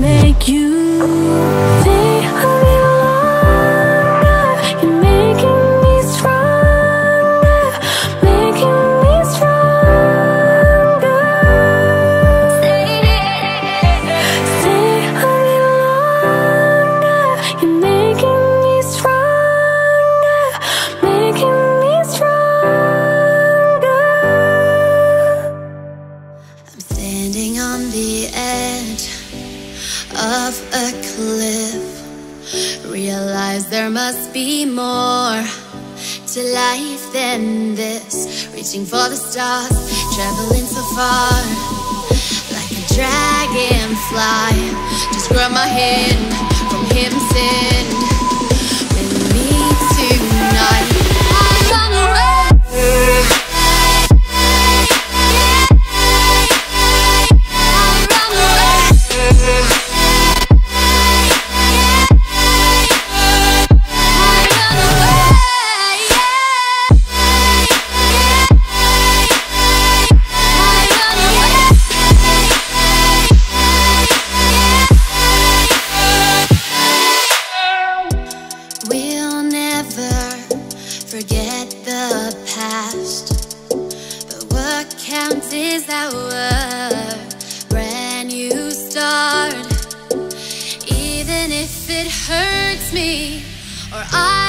make you think a little longer. You're making me stronger, making me stronger. Stay a little longer. You're making me stronger, making me stronger. I'm standing on the edge of a cliff, realize there must be more to life than this. Reaching for the stars, traveling so far, like a dragonfly. Just grab my hand from heaven sent with me tonight. I run away. We'll never forget the past, but what counts is our brand new start. Even if it hurts me or I